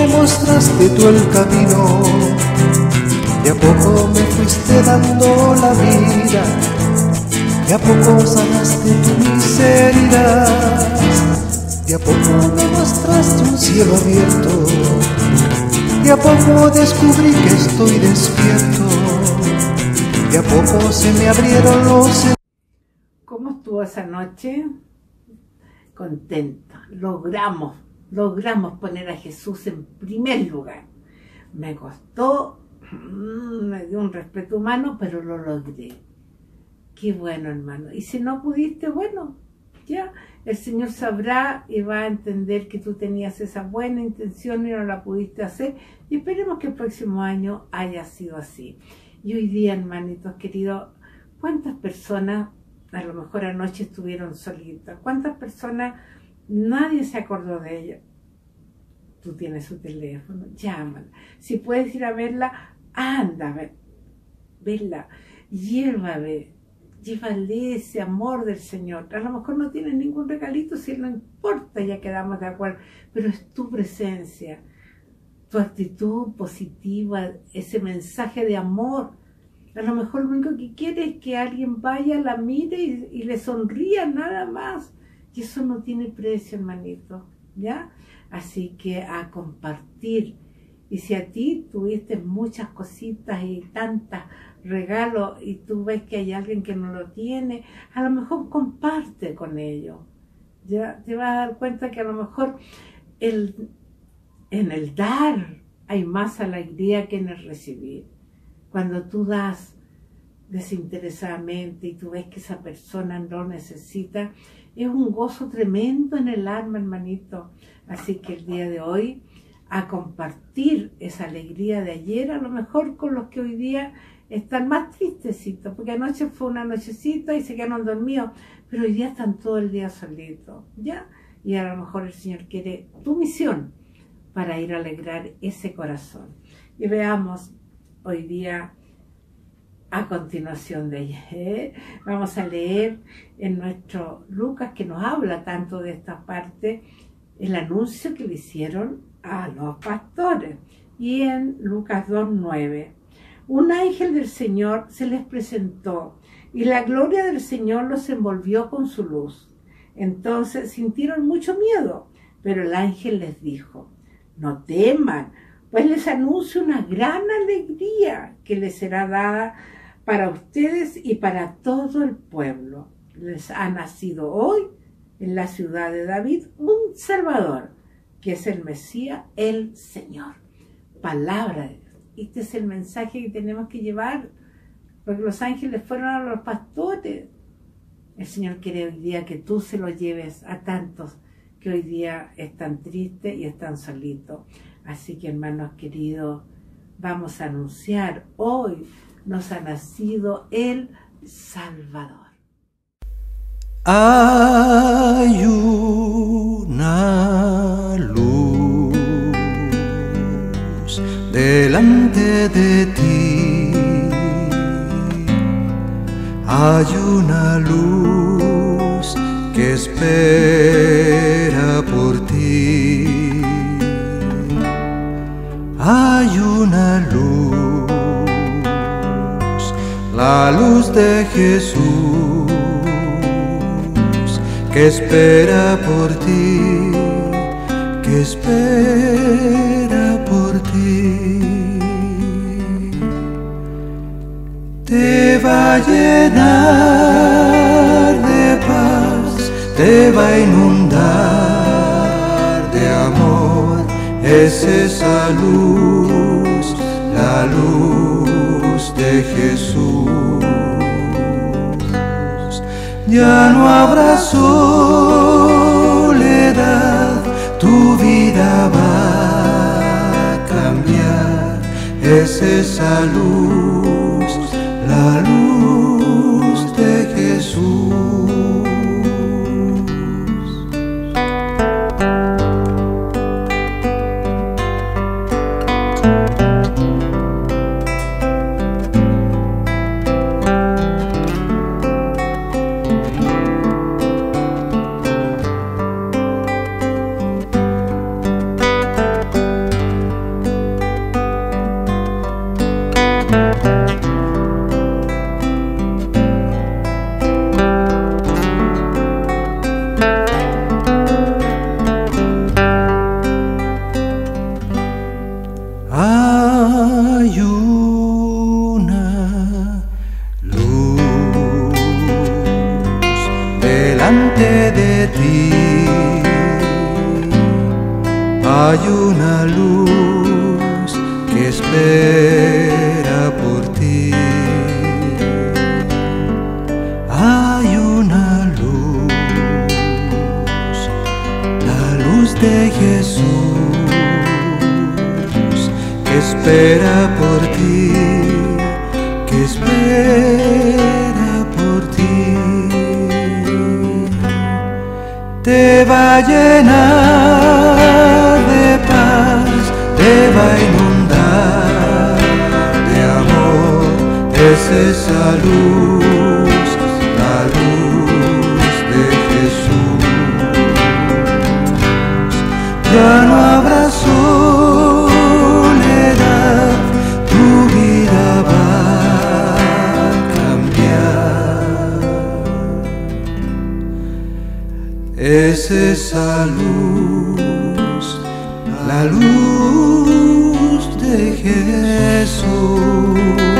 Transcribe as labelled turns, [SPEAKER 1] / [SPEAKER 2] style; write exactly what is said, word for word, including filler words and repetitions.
[SPEAKER 1] me mostraste tú el camino, de a poco me fuiste dando la vida, de a poco sanaste mis heridas, de a poco me mostraste un cielo abierto, de a poco descubrí que estoy despierto, de a poco se me abrieron los...
[SPEAKER 2] ¿Cómo estuvo esa noche? Contenta. Logramos, logramos poner a Jesús en primer lugar. Me costó, me dio un respeto humano, pero lo logré. Qué bueno, hermano. Y si no pudiste, bueno, ya el Señor sabrá y va a entender que tú tenías esa buena intención y no la pudiste hacer. Y esperemos que el próximo año haya sido así. Y hoy día, hermanitos queridos, ¿cuántas personas a lo mejor anoche estuvieron solitas? ¿Cuántas personas nadie se acordó de ellas? Tú tienes su teléfono, llámala. Si puedes ir a verla, anda a ver, verla, llévale, llévale ese amor del Señor. A lo mejor no tienes ningún regalito, si no importa, ya quedamos de acuerdo, pero es tu presencia, tu actitud positiva, ese mensaje de amor. A lo mejor lo único que quiere es que alguien vaya, la mire y, y le sonría, nada más. Y eso no tiene precio, hermanito, ¿ya? Así que a compartir. Y si a ti tuviste muchas cositas y tantos regalos y tú ves que hay alguien que no lo tiene, a lo mejor comparte con ellos. Ya te vas a dar cuenta que a lo mejor el, en el dar hay más alegría que en el recibir. Cuando tú das desinteresadamente y tú ves que esa persona no necesita, es un gozo tremendo en el alma, hermanito. Así que el día de hoy, a compartir esa alegría de ayer, a lo mejor con los que hoy día están más tristecitos, porque anoche fue una nochecita y se quedaron dormidos, pero hoy día están todo el día solitos, ¿ya? Y a lo mejor el Señor quiere tu misión para ir a alegrar ese corazón. Y veamos hoy día, a continuación de ella, ¿eh? Vamos a leer en nuestro Lucas, que nos habla tanto de esta parte, el anuncio que le hicieron a los pastores. Y en Lucas dos, nueve, un ángel del Señor se les presentó y la gloria del Señor los envolvió con su luz. Entonces sintieron mucho miedo, pero el ángel les dijo: no teman, pues les anuncio una gran alegría que les será dada para ustedes y para todo el pueblo. Les ha nacido hoy en la ciudad de David un Salvador, que es el Mesías, el Señor. Palabra de Dios. Este es el mensaje que tenemos que llevar, porque los ángeles fueron a los pastores. El Señor quiere hoy día que tú se lo lleves a tantos que hoy día están tristes y están solitos. Así que, hermanos queridos, vamos a anunciar: hoy nos ha nacido el Salvador.
[SPEAKER 1] Hay una luz delante de ti, hay una luz que espera por ti, hay una luz, la luz de Jesús, que espera por ti, que espera por ti. Te va a llenar de paz, te va a inundar de amor. Es esa luz, la luz de Jesús. Ya no habrá soledad, tu vida va a cambiar. Es esa luz, la luz de Jesús. Hay una luz que espera por ti. Hay una luz, la luz de Jesús, que espera por ti, que espera por ti. Te va a llenar de paz, te va a inundar de amor. Es esa luz, la luz de Jesús. Ya no habrá soledad, tu vida va a cambiar. Es esa luz, la luz de Jesús.